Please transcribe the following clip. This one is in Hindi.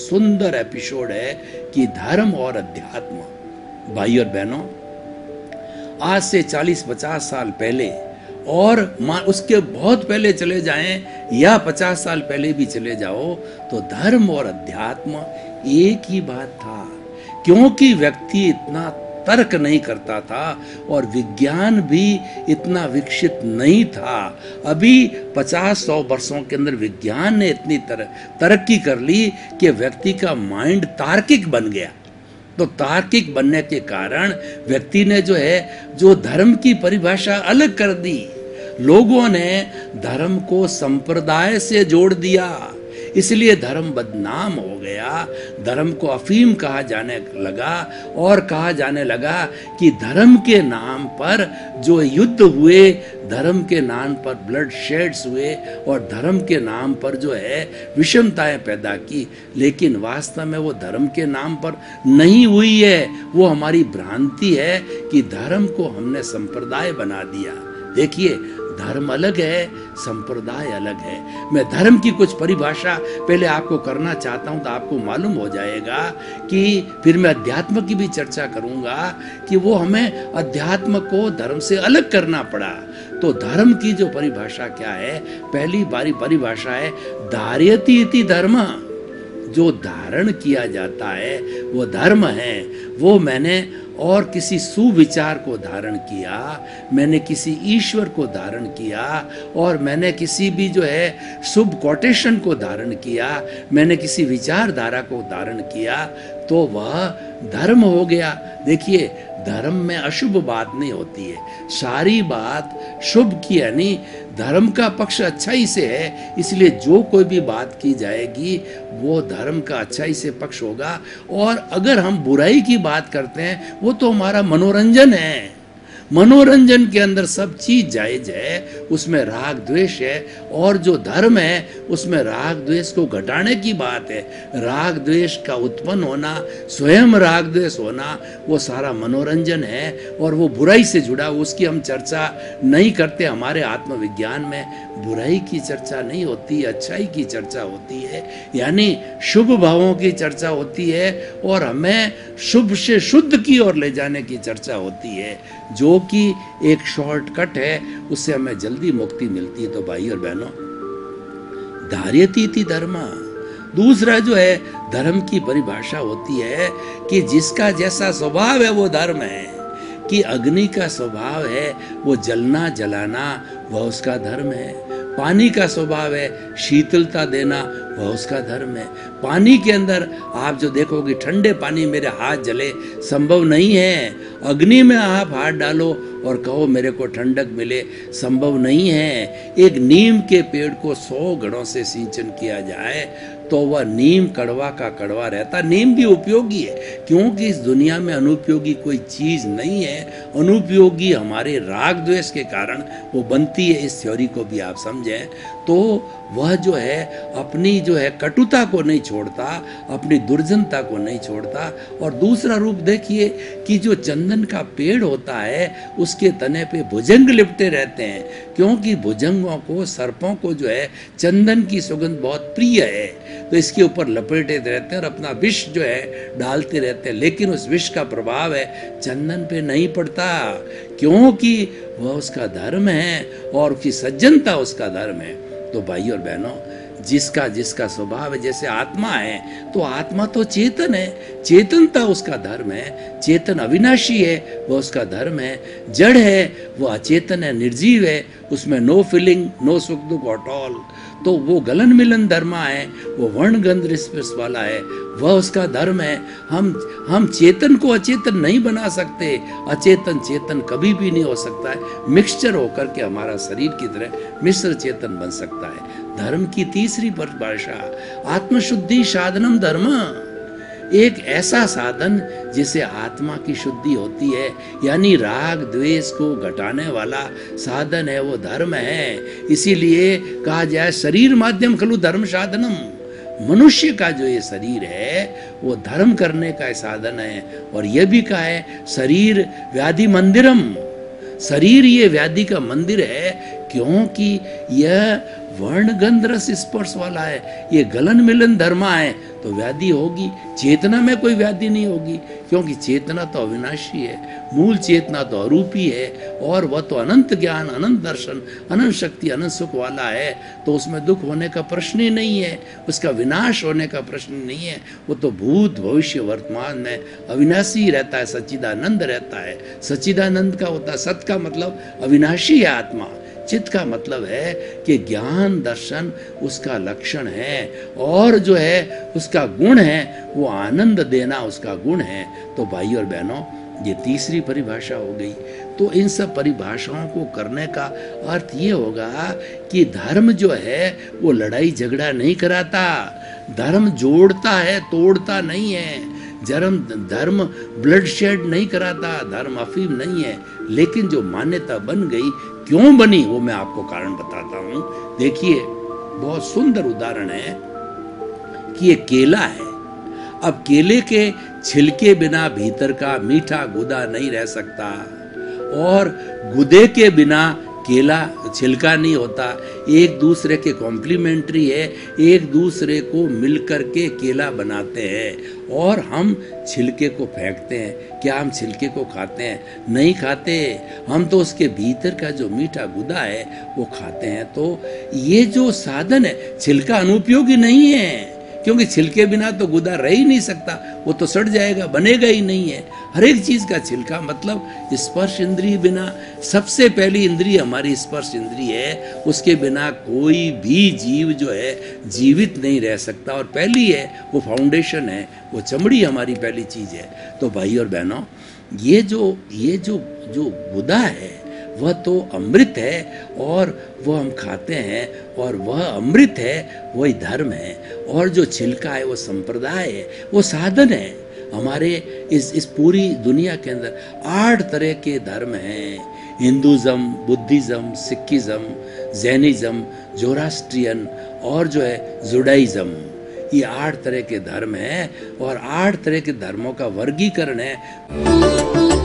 सुंदर एपिसोड है कि धर्म और अध्यात्म। भाई और बहनों, आज से 40-50 साल पहले और उसके बहुत पहले चले जाएं या 50 साल पहले भी चले जाओ तो धर्म और अध्यात्म एक ही बात था, क्योंकि व्यक्ति इतना तर्क नहीं करता था और विज्ञान भी इतना विकसित नहीं था। अभी 50-100 वर्षों के अंदर विज्ञान ने इतनी तरक्की कर ली कि व्यक्ति का माइंड तार्किक बन गया। तो तार्किक बनने के कारण व्यक्ति ने जो धर्म की परिभाषा अलग कर दी। लोगों ने धर्म को संप्रदाय से जोड़ दिया, इसलिए धर्म बदनाम हो गया। धर्म को अफीम कहा जाने लगा और कहा जाने लगा कि धर्म के नाम पर जो युद्ध हुए, धर्म के नाम पर ब्लड शेड्स हुए और धर्म के नाम पर विषमताएं पैदा की, लेकिन वास्तव में वो धर्म के नाम पर नहीं हुई है। वो हमारी भ्रांति है कि धर्म को हमने संप्रदाय बना दिया। देखिए, धर्म अलग है, संप्रदाय अलग है। मैं धर्म की कुछ परिभाषा पहले आपको करना चाहता हूं तो आपको मालूम हो जाएगा कि फिर मैं अध्यात्म की भी चर्चा करूंगा कि वो हमें अध्यात्म को धर्म से अलग करना पड़ा। तो धर्म की जो परिभाषा क्या है, पहली बारी परिभाषा है धार्यति इति धर्म। जो धारण किया जाता है वो धर्म है। वो मैंने और किसी सुविचार को धारण किया, मैंने किसी ईश्वर को धारण किया और मैंने किसी भी शुभ कोटेशन को धारण किया, मैंने किसी विचारधारा को धारण किया, तो वह धर्म हो गया। देखिए, धर्म में अशुभ बात नहीं होती है, सारी बात शुभ की, यानी धर्म का पक्ष अच्छाई से है, इसलिए जो कोई भी बात की जाएगी वो धर्म का अच्छाई से पक्ष होगा। और अगर हम बुराई की बात करते हैं वो तो हमारा मनोरंजन है। मनोरंजन के अंदर सब चीज जायज है, उसमें राग द्वेष है, और जो धर्म है उसमें राग द्वेष को घटाने की बात है। राग द्वेष का उत्पन्न होना, स्वयं राग द्वेष होना, वो सारा मनोरंजन है और वो बुराई से जुड़ा, उसकी हम चर्चा नहीं करते। हमारे आत्मविज्ञान में बुराई की चर्चा नहीं होती, अच्छाई की चर्चा होती है, यानी शुभ भावों की चर्चा होती है और हमें शुभ से शुद्ध की ओर ले जाने की चर्चा होती है, जो कि एक शॉर्टकट है, उससे हमें जल्दी मुक्ति मिलती है। तो भाई और बहनों, धार्यति इति धर्म। दूसरा धर्म की परिभाषा होती है कि जिसका जैसा स्वभाव है वो धर्म है। कि अग्नि का स्वभाव है वो जलना जलाना, वह उसका धर्म है। पानी का स्वभाव है शीतलता देना, वह उसका धर्म है। पानी के अंदर आप जो देखोगे, ठंडे पानी मेरे हाथ जले, संभव नहीं है। अग्नि में आप हाथ डालो और कहो मेरे को ठंडक मिले, संभव नहीं है। एक नीम के पेड़ को 100 घड़ों से सिंचन किया जाए तो वह नीम कड़वा का कड़वा रहता। नीम भी उपयोगी है, क्योंकि इस दुनिया में अनुपयोगी कोई चीज नहीं है। अनुपयोगी हमारे राग द्वेष के कारण वो बनती है। इस थ्योरी को भी आप समझें तो वह अपनी कटुता को नहीं छोड़ता, अपनी दुर्जनता को नहीं छोड़ता। और दूसरा रूप देखिए कि जो चंदन का पेड़ होता है उसके तने पे भुजंग लिपटे रहते हैं, क्योंकि भुजंगों को, सर्पों को चंदन की सुगंध बहुत प्रिय है, तो इसके ऊपर लपेटे रहते हैं और अपना विष डालते रहते हैं। लेकिन उस विष का प्रभाव चंदन पे नहीं पड़ता, क्योंकि वह उसका धर्म है और उसकी सज्जनता उसका धर्म है। तो भाई और बहनों, जिसका जिसका स्वभाव है, जैसे आत्मा है तो आत्मा तो चेतन है, चेतनता उसका धर्म है। चेतन अविनाशी है, वह उसका धर्म है। जड़ है, वह अचेतन है, निर्जीव है, उसमें नो फीलिंग, नो सुख दुख एट ऑल, तो वो गलन मिलन धर्मा है, वो वर्ण गंध स्पर्श वाला है, वह उसका धर्म है। हम चेतन को अचेतन नहीं बना सकते, अचेतन चेतन कभी भी नहीं हो सकता है। मिक्सचर होकर के हमारा शरीर की तरह मिश्र चेतन बन सकता है। धर्म की तीसरी परिभाषा, आत्मशुद्धि साधनम धर्म। एक ऐसा साधन जिसे आत्मा की शुद्धि होती है, यानी राग द्वेष को घटाने वाला साधन है, वो धर्म है। इसीलिए कहा जाए शरीर माध्यम खलु धर्म साधनम। मनुष्य का जो ये शरीर है वो धर्म करने का साधन है। और यह भी कहा है शरीर व्याधि मंदिरम, शरीर ये व्याधि का मंदिर है, क्योंकि यह वर्ण गंध रस स्पर्श वाला है, ये गलन मिलन धर्मा है, तो व्याधि होगी। चेतना में कोई व्याधि नहीं होगी, क्योंकि चेतना तो अविनाशी है, मूल चेतना तो अरूपी है, और वह तो अनंत ज्ञान, अनंत दर्शन, अनंत शक्ति, अनंत सुख वाला है। तो उसमें दुख होने का प्रश्न ही नहीं है, उसका विनाश होने का प्रश्न नहीं है। वो तो भूत भविष्य वर्तमान में अविनाशी रहता है, सच्चिदानंद रहता है। सच्चिदानंद का होता है, सत का मतलब अविनाशी है आत्मा, चित्त का मतलब है कि ज्ञान दर्शन उसका लक्षण है, और जो है उसका गुण है वो आनंद देना उसका गुण है। तो भाई और बहनों, ये तीसरी परिभाषा हो गई। तो इन सब परिभाषाओं को करने का अर्थ ये होगा कि धर्म जो है वो लड़ाई झगड़ा नहीं कराता, धर्म जोड़ता है, तोड़ता नहीं है। धर्म ब्लड शेड नहीं कराता, धर्म अफीम नहीं है। लेकिन जो मान्यता बन गई, क्यों बनी, वो मैं आपको कारण बताता हूं। देखिए, बहुत सुंदर उदाहरण है कि ये केला है। अब केले के छिलके बिना भीतर का मीठा गुदा नहीं रह सकता, और गुदे के बिना केला छिलका नहीं होता। एक दूसरे के कॉम्प्लीमेंट्री है, एक दूसरे को मिलकर के केला बनाते हैं। और हम छिलके को फेंकते हैं। क्या हम छिलके को खाते हैं? नहीं खाते। हम तो उसके भीतर का जो मीठा गुदा है वो खाते हैं। तो ये जो साधन है, छिलका अनुपयोगी नहीं है, क्योंकि छिलके बिना तो गुदा रह ही नहीं सकता, वो तो सड़ जाएगा, बनेगा ही नहीं है। हर एक चीज का छिलका, मतलब स्पर्श इंद्रिय बिना, सबसे पहली इंद्रिय हमारी स्पर्श इंद्रिय है, उसके बिना कोई भी जीव जो है जीवित नहीं रह सकता। और पहली है, वो फाउंडेशन है, वो चमड़ी हमारी पहली चीज है। तो भाई और बहनों, ये जो गुदा है वह तो अमृत है, और वह हम खाते हैं, और वह अमृत है, वही धर्म है। और जो छिलका है वो संप्रदाय है, वो साधन है। हमारे इस पूरी दुनिया के अंदर 8 तरह के धर्म हैं। Hinduism, Buddhism, Sikhism, Jainism, Zoroastrian, और जो है जुडाइज़्म। ये 8 तरह के धर्म हैं, और 8 तरह के धर्मों का वर्गीकरण है।